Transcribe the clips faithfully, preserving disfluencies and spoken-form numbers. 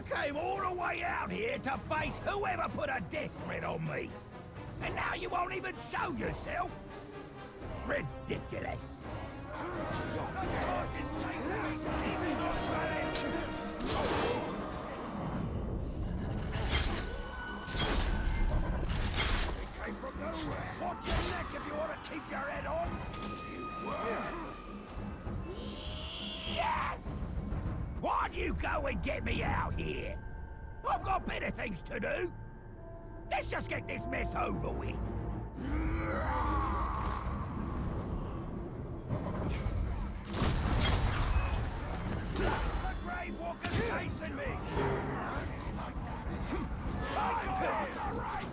came all the way out here to face whoever put a death threat on me. And now you won't even show yourself? Ridiculous. Came from nowhere. Watch your neck if you want to keep your head on. You were. Yes! Why'd you go and get me out here? I've got better things to do. Let's just get this mess over with. The Grave Walker's chasing me. I got it. All right.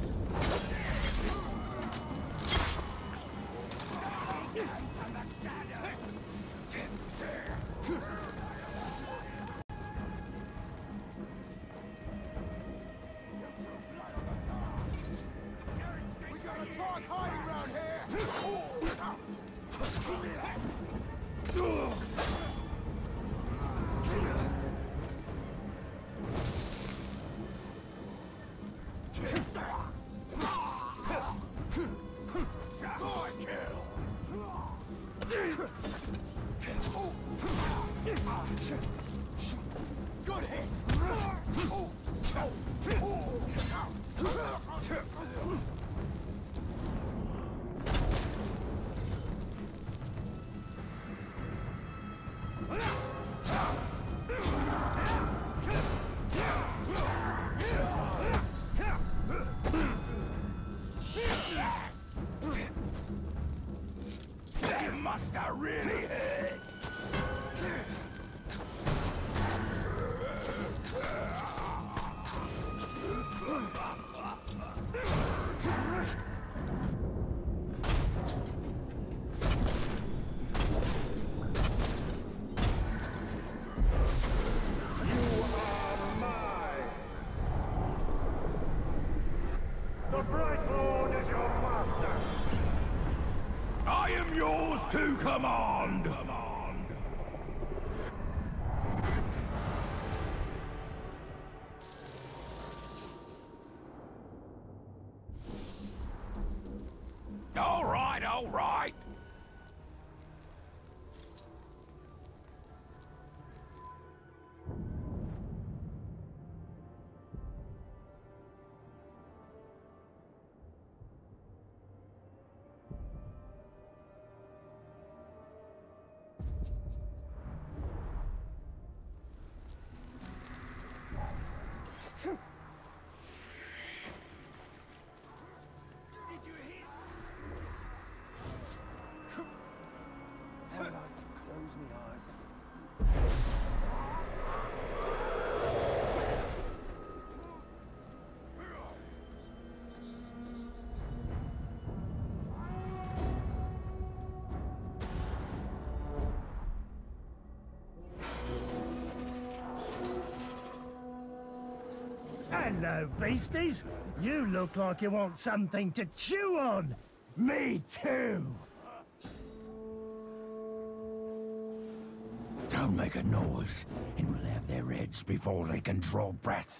We got a talk hiding around here. Good hit! You must have really hurt. The Bright Lord is your master. I am yours to command. Command. All right, all right. Did you hit? Hang on, close me eyes. Hello, beasties. You look like you want something to chew on. Me too. Don't make a noise, and we'll have their heads before they can draw breath.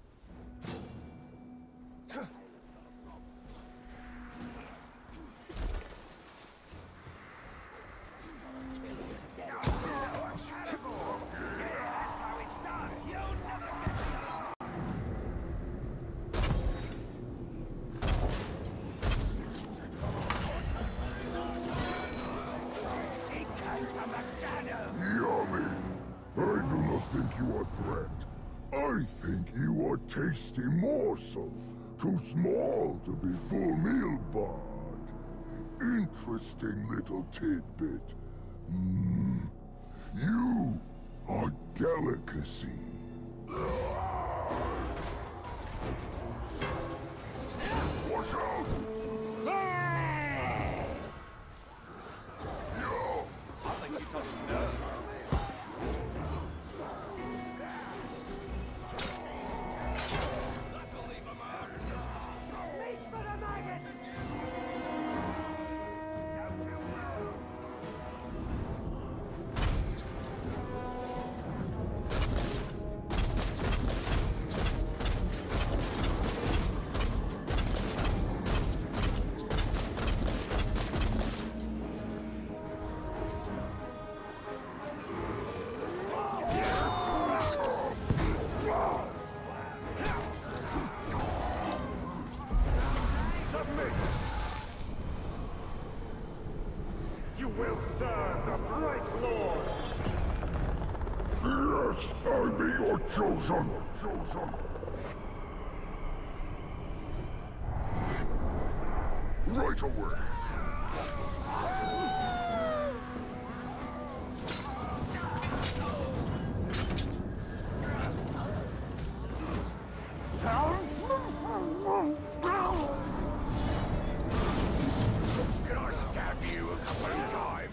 Yummy! I do not think you are a threat. I think you are a tasty morsel. Too small to be full meal bard. Interesting little tidbit. Mm. You are delicacy. Watch out! Yo! I think you touched a nerve. You're chosen! Chosen! Right away! Can I stab you a couple of times?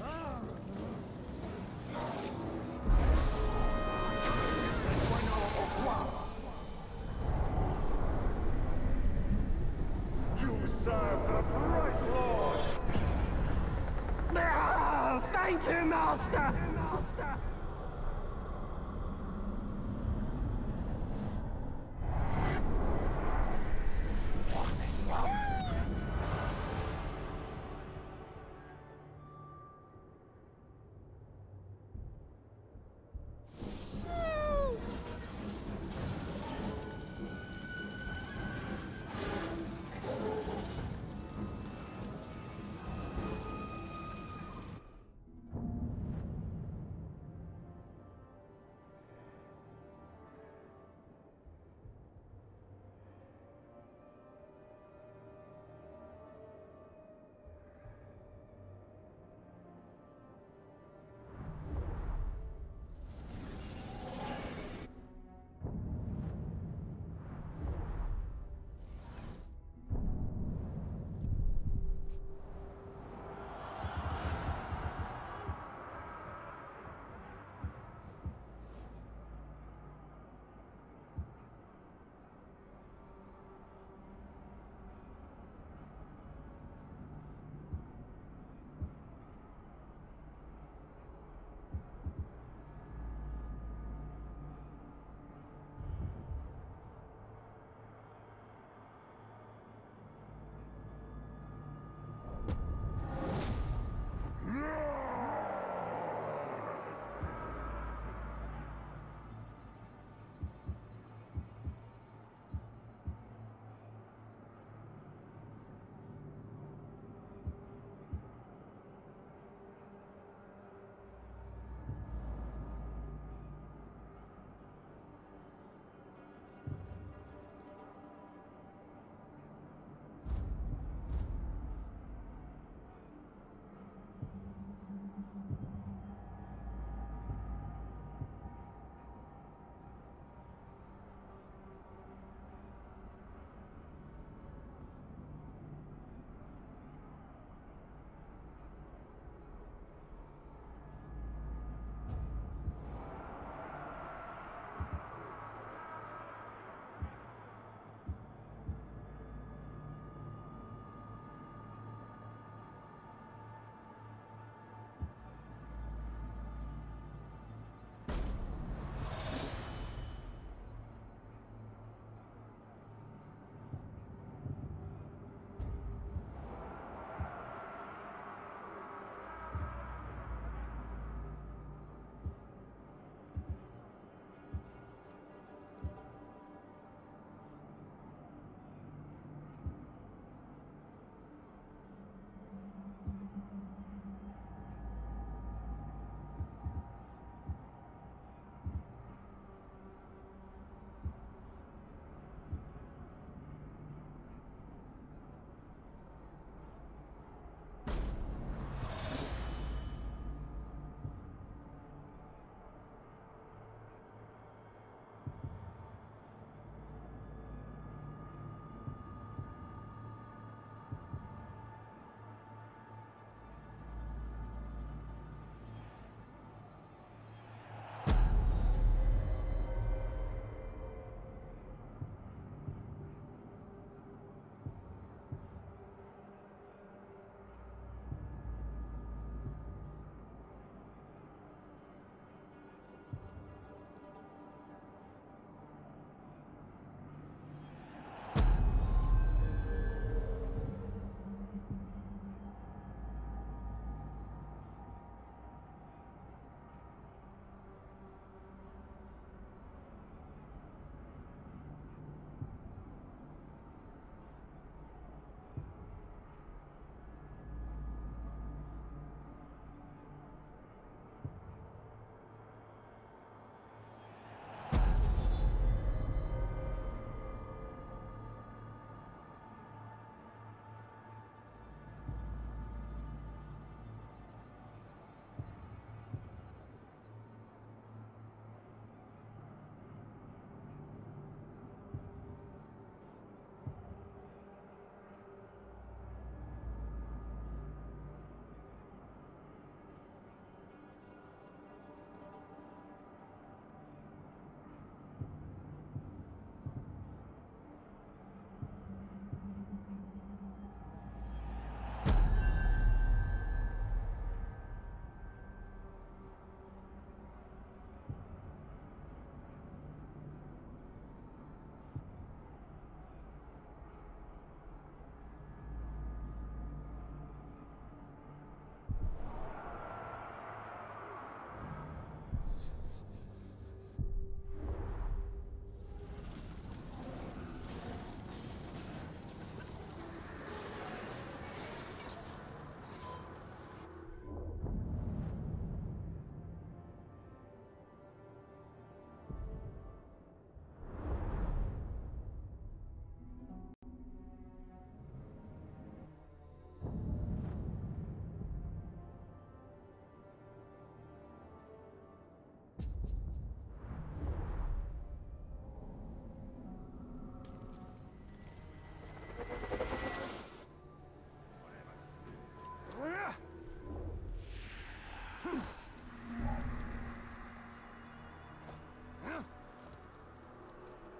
You serve the Bright Lord! Ah, thank you, Master! Master!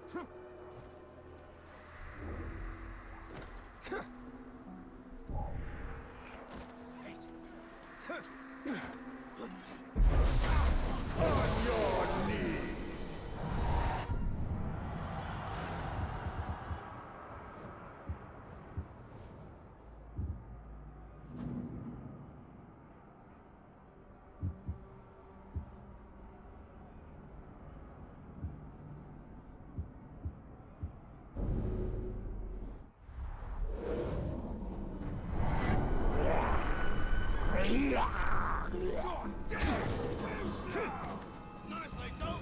Nicely done.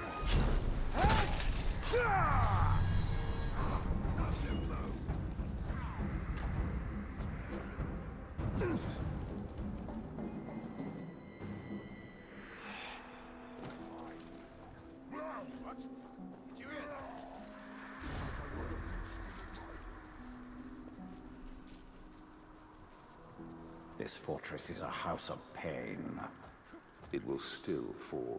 What? Did you hear that? This fortress is a house of pain. It will still fall.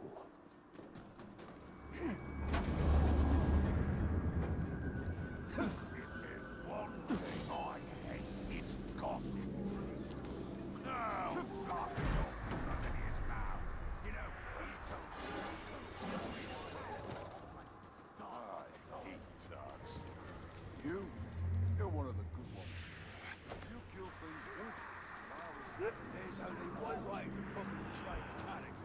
You? You're one of the good ones. You kill things good. There's only one way to properly train panic.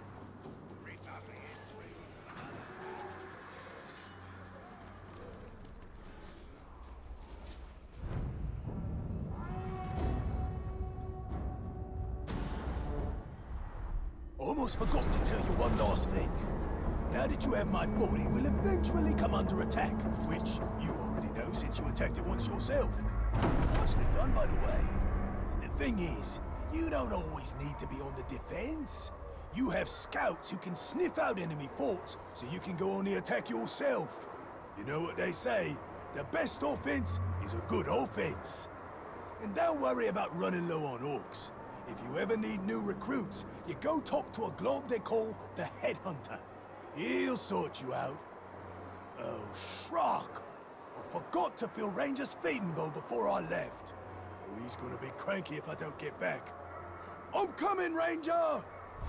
Almost forgot to tell you one last thing. Now that you have my fort, it will eventually come under attack, which you already know since you attacked it once yourself. Nicely done, by the way. The thing is, you don't always need to be on the defense. You have scouts who can sniff out enemy forts, so you can go on the attack yourself. You know what they say, the best offense is a good offense. And don't worry about running low on orcs. If you ever need new recruits, you go talk to a globe they call the Headhunter. He'll sort you out. Oh, Shrock! I forgot to fill Ranger's feeding bowl before I left. Oh, he's gonna be cranky if I don't get back. I'm coming, Ranger!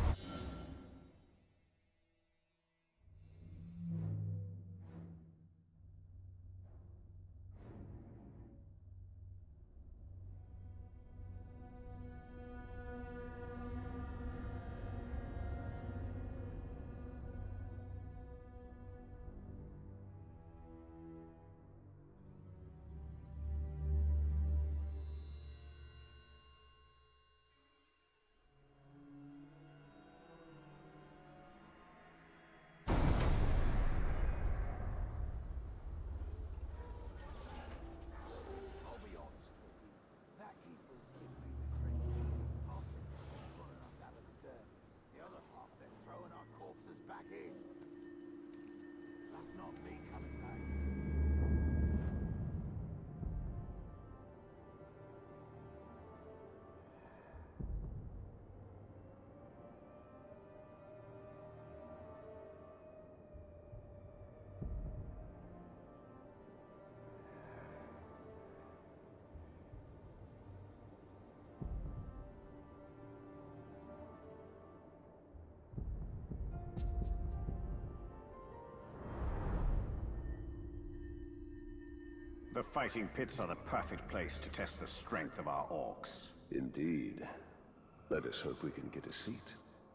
The fighting pits are the perfect place to test the strength of our orcs. Indeed. Let us hope we can get a seat.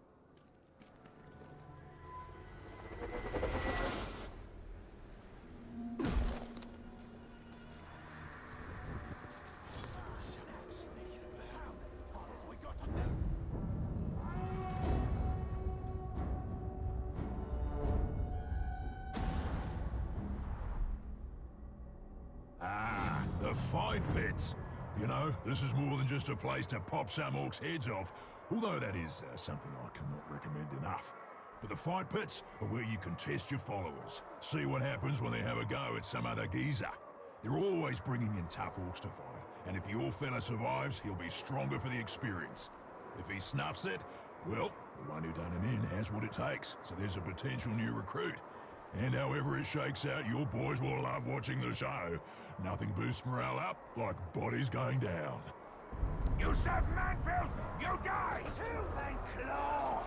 Fight pits. You know, this is more than just a place to pop some orcs' heads off, although that is uh, something I cannot recommend enough. But the fight pits are where you can test your followers, see what happens when they have a go at some other geezer. They're always bringing in tough orcs to fight, and if your fella survives, he'll be stronger for the experience. If he snuffs it, well, the one who done him in has what it takes, so there's a potential new recruit. And however it shakes out, your boys will love watching the show. Nothing boosts morale up like bodies going down. You serve Manfield, you die! Tooth and claw!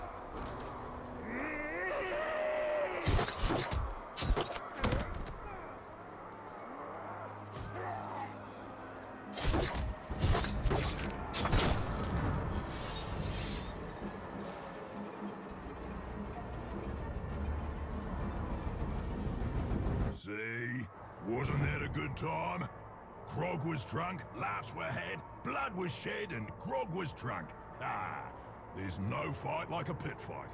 See? Wasn't that a good time? Grog was drunk, laughs were had, blood was shed, and Grog was drunk. Ah, there's no fight like a pit fight.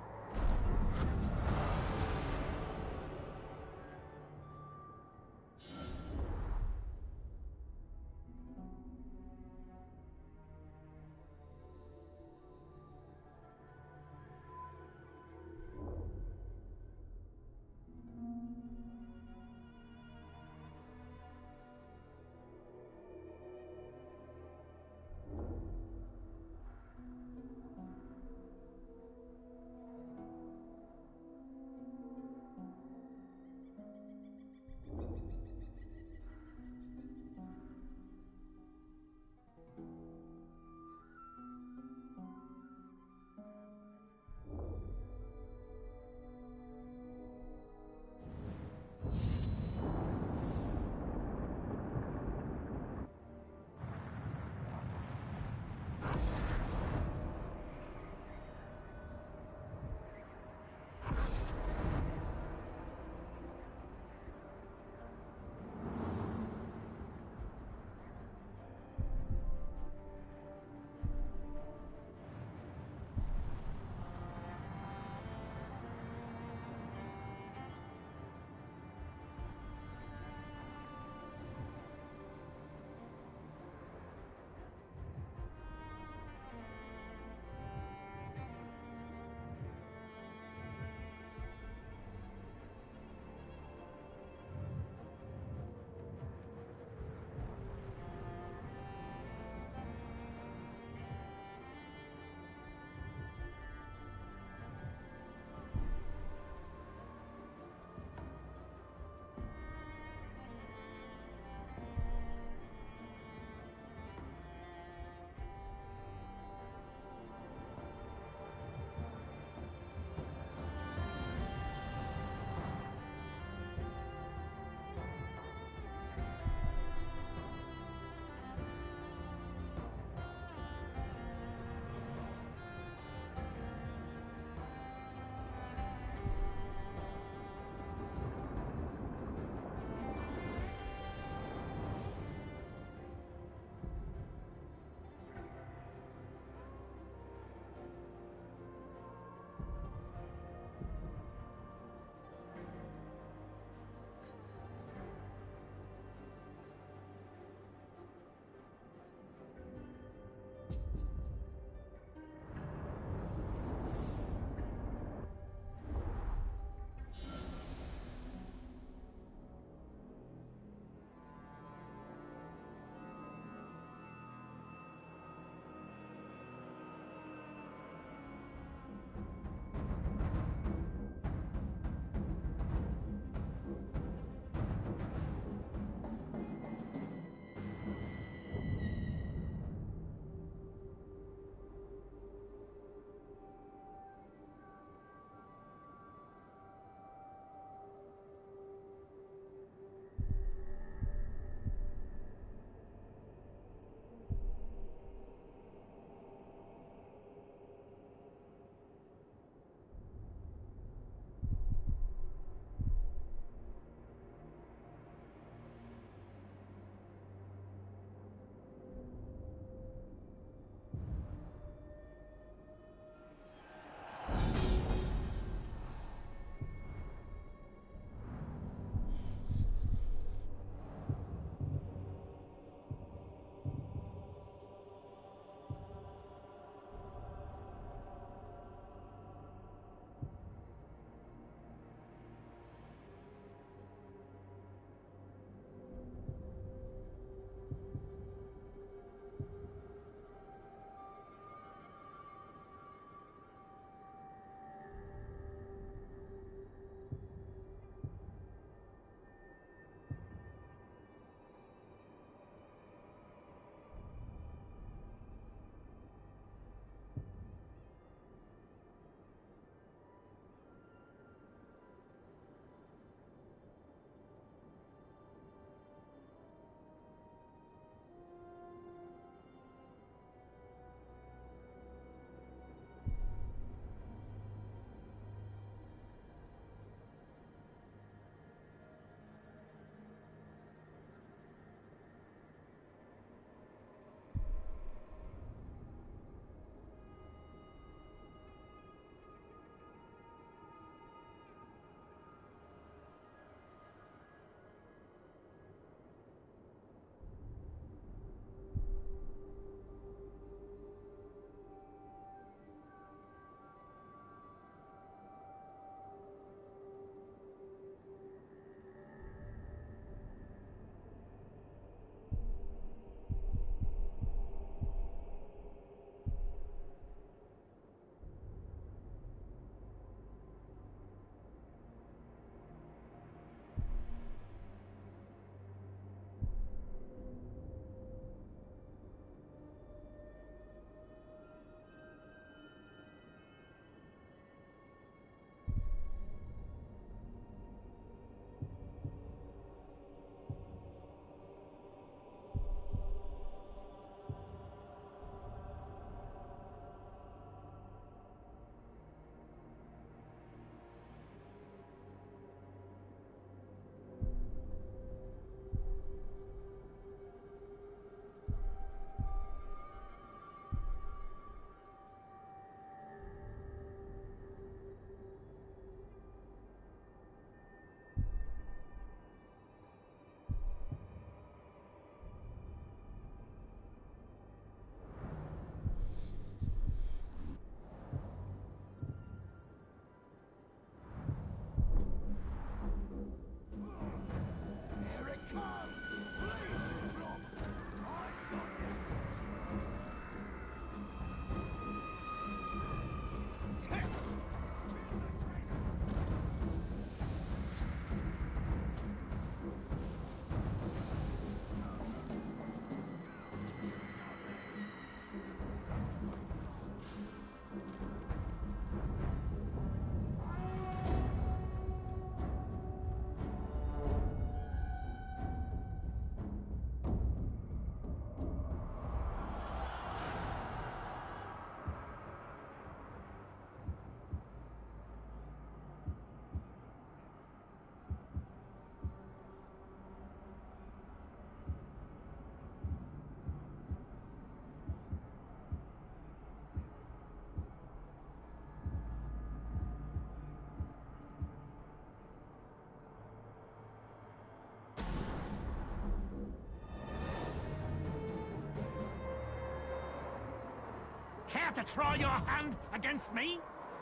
Care to try your hand against me?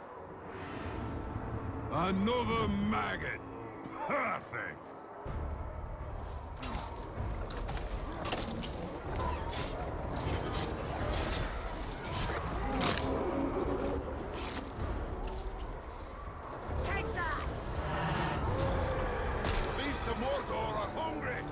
Another maggot. Perfect. Take that! Beasts of Mordor are hungry!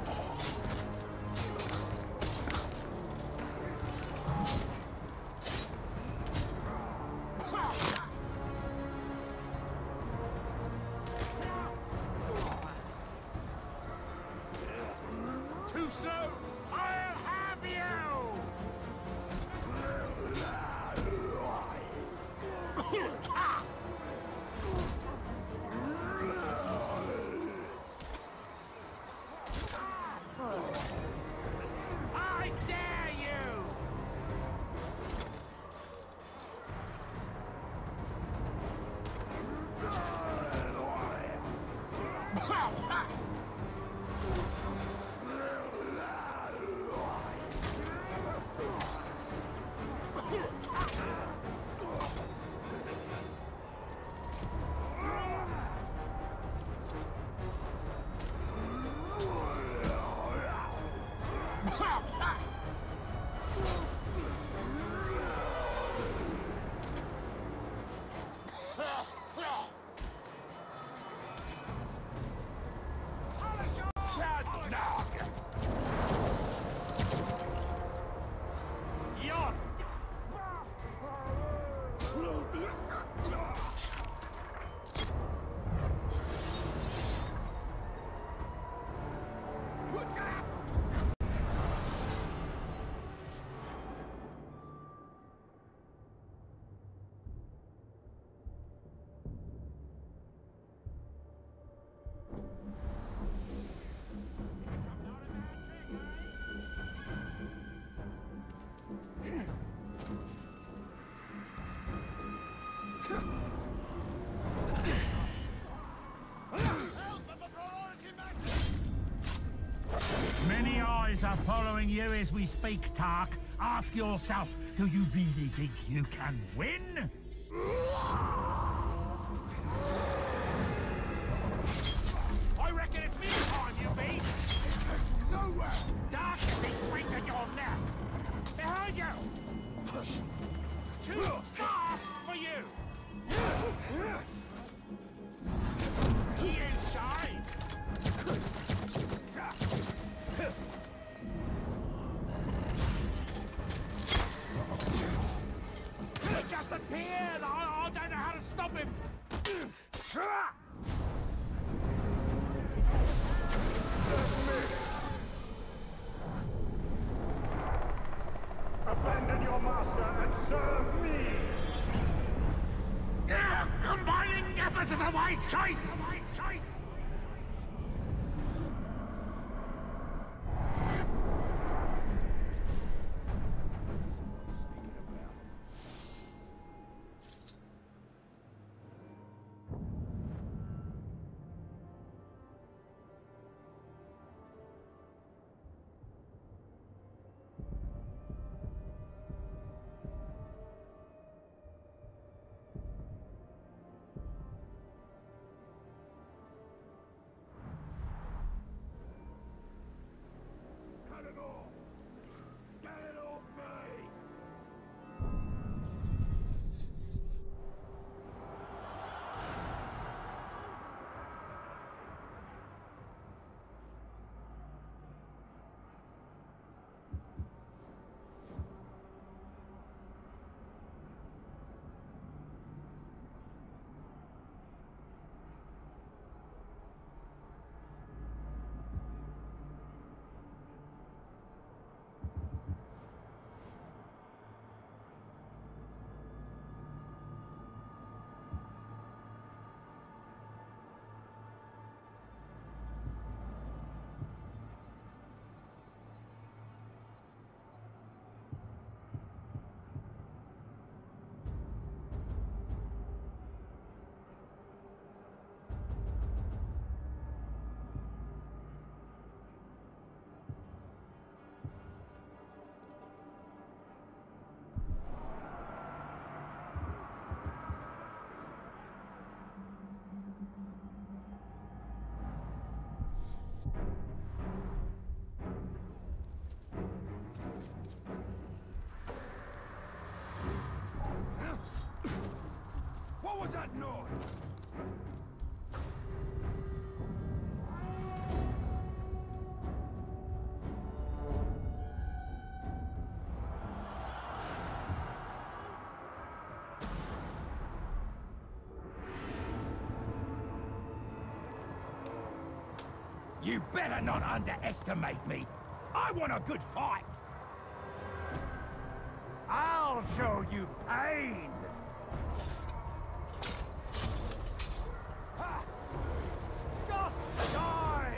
Too soon! I'll have you! I dare you! Many eyes are following you as we speak, Tark. Ask yourself, do you really think you can win? I reckon it's me time, you beast! Nowhere! Dark is straight at your neck! Behind you! Too fast for you! You shy! He just appeared! I, I don't know how to stop him! Abandon your master and serve me! Yeah, combining efforts is a wise choice! A wise choice! was that noise? You better not underestimate me. I want a good fight. I'll show you pain! Ha! Just die!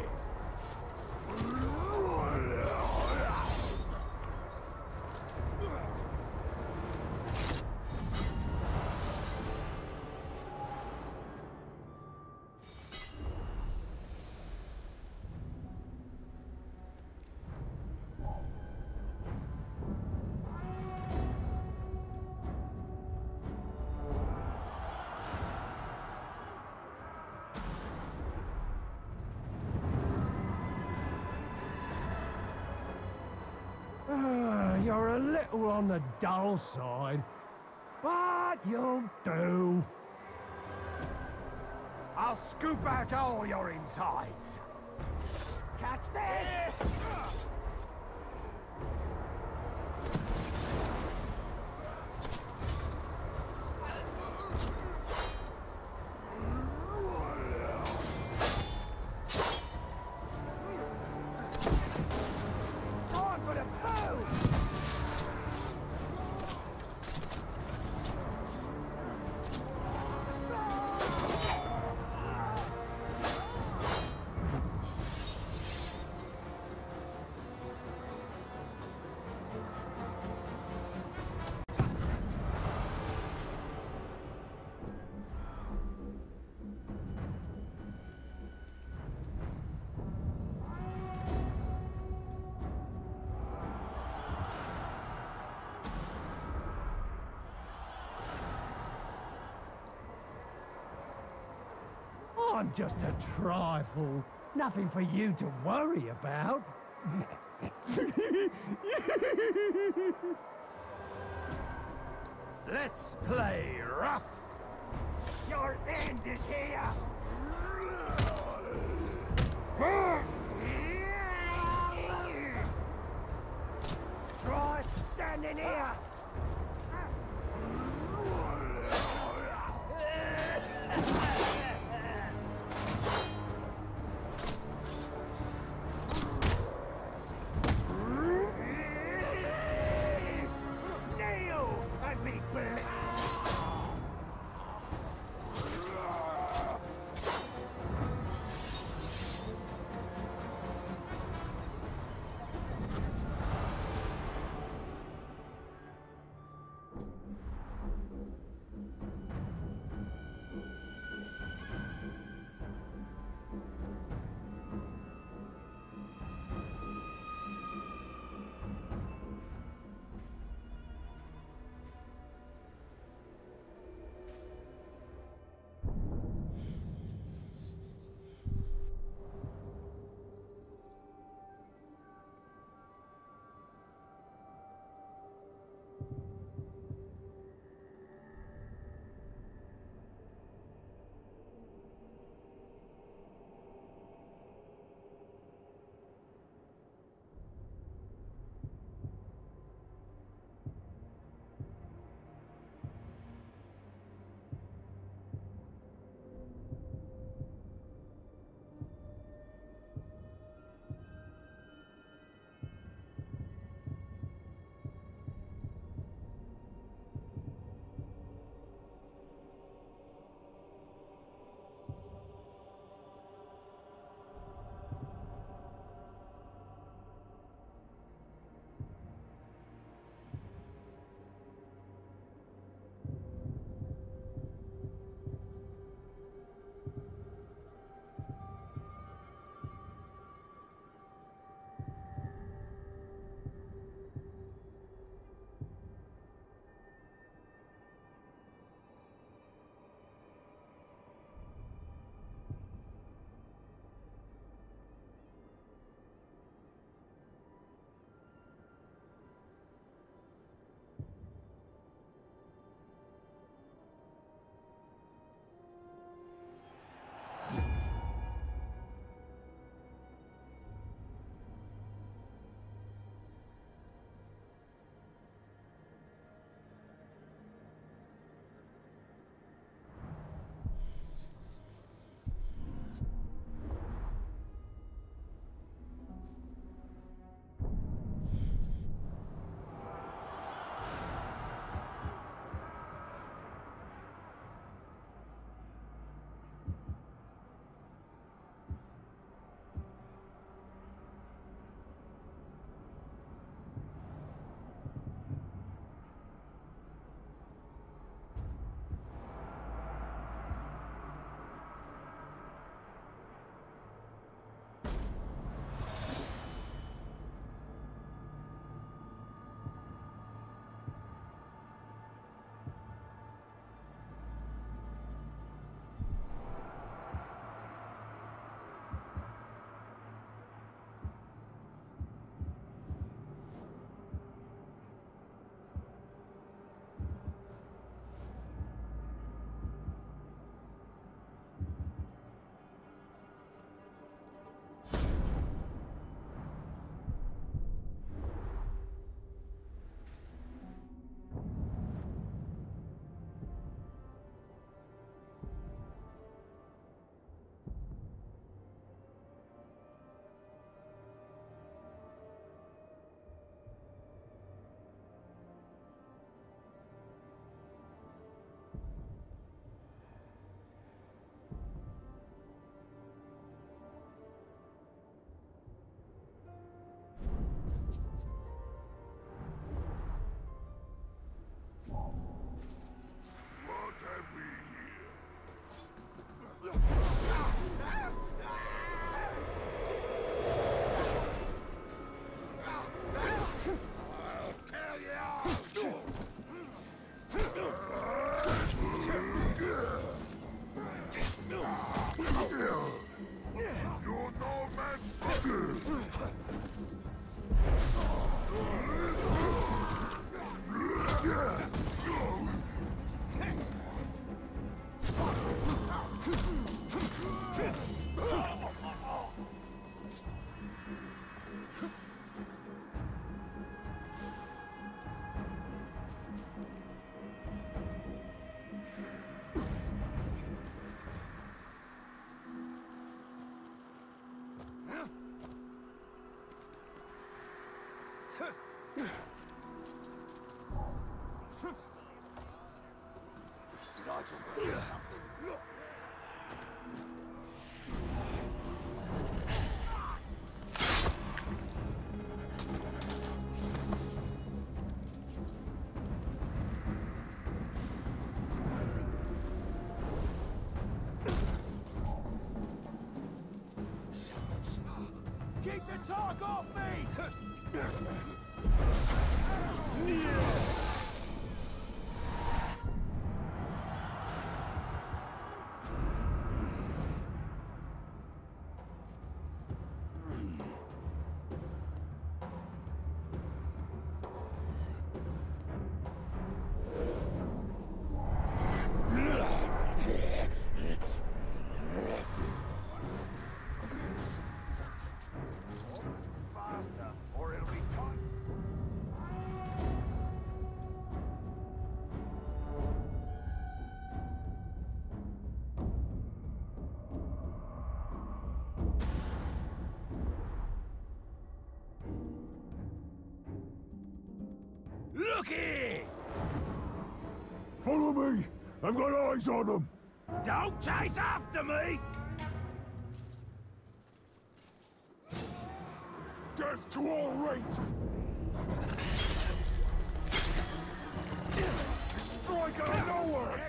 You're a little on the dull side, but you'll do. I'll scoop out all your insides. Catch this! Time for the move! I'm just a trifle. Nothing for you to worry about. Let's play rough. Your end is here. Try standing here. Did I just hear something? Keep the talk off me! Or it'll be time. Looky! Follow me! I've got eyes on them! Don't chase after me! Death to all range! Strike out of nowhere!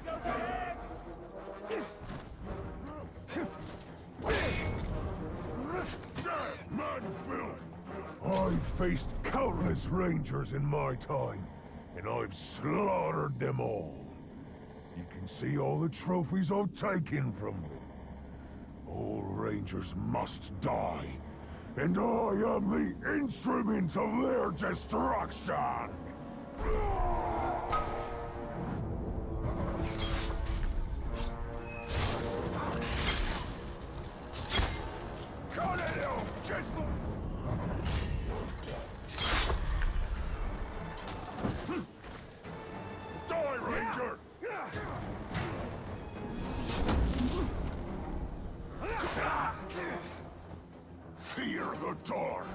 Man filth! I've faced countless rangers in my time, and I've slaughtered them all. You can see all the trophies I've taken from them. All rangers must die, and I am the instrument of their destruction! Cut it off, just like... Die, Ranger! Fear the dark!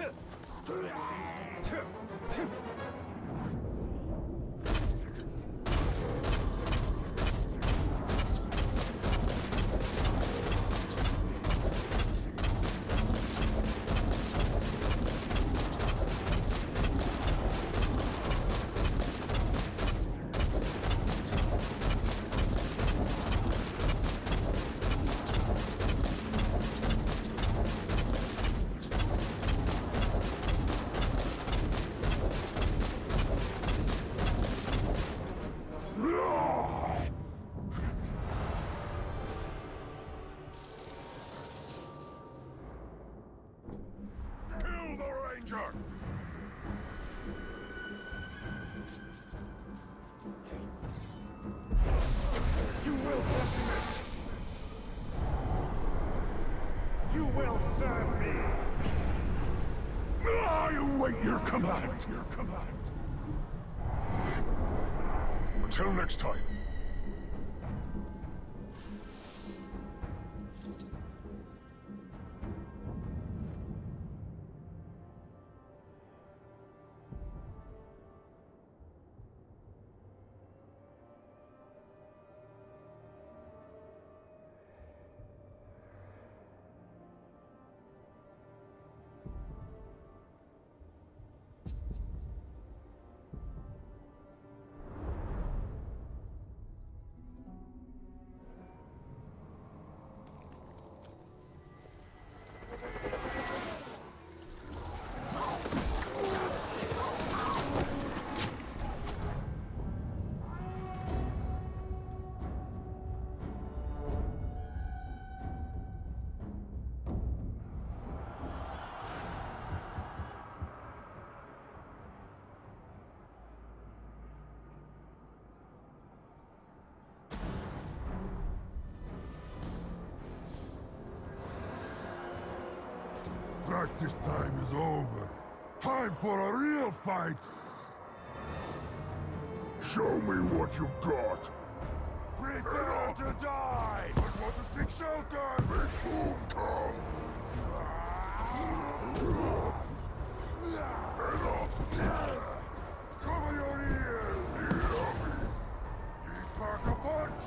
Kill the Ranger! You will submit! You will serve me! I await your command! Your command! Until next time. practice time is over. Time for a real fight! Show me what you got! Prepare to die! But what a sick shelter! Make boom come! Head up! Cover your ears! Hear me! He's spark a punch!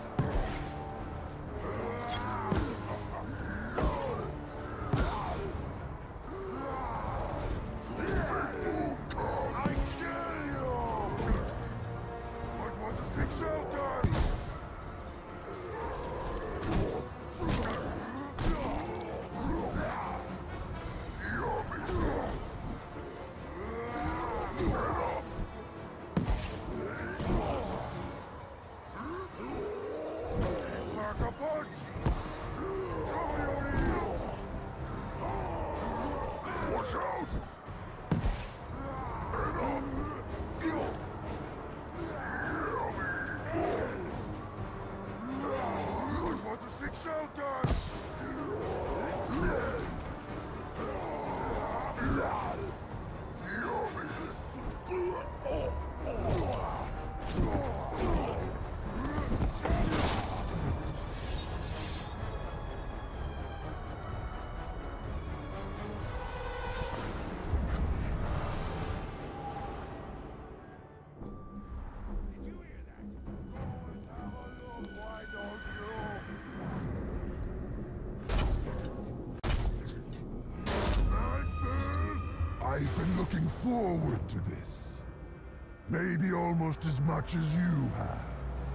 I've been looking forward to this. Maybe almost as much as you have.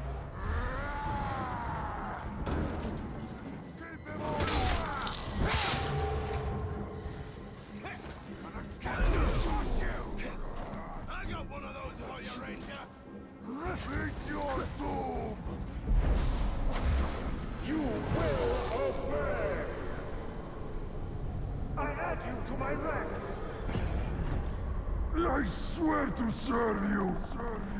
I got one of those for you, Ranger. Meet your doom! You will obey! I add you to my ranks! I swear to serve you! Serve you.